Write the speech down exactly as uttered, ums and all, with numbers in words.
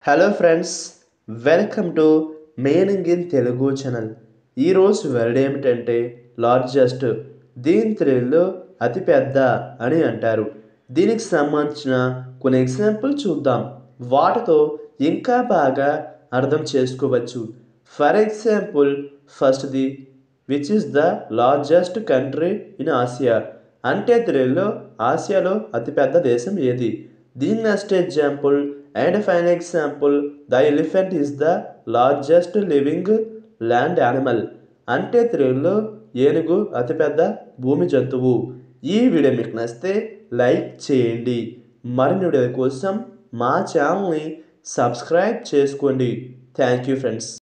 Hello friends, welcome to meaning in Telugu channel. ఈరోజు word ఏమిటంటే largest. దీని తెలుగులో అతిపెద్ద అని అంటారు. దీనికి సంబంధించిన కొన్ని ఎగ్జాంపుల్ చూద్దాం. వాటితో ఇంకా బాగా అర్థం చేసుకోవచ్చు. ఫర్ ఎగ్జాంపుల్, ఫస్ట్ది which is the largest country in Asia. అంటే తెలుగులో ఆసియాలో అతిపెద్ద దేశం ఏది. దీని next example and fine example, the elephant is the largest living land animal. అంటే తెలుగులో ఏనుగు అతిపెద్ద భూమి జంతువు. ఈ వీడియో మీకు నచ్చితే లైక్ చేయండి. మరిన్ని వీడియోల కోసం మా ఛానల్ని సబ్స్క్రైబ్ చేసుకోండి. Thank you friends.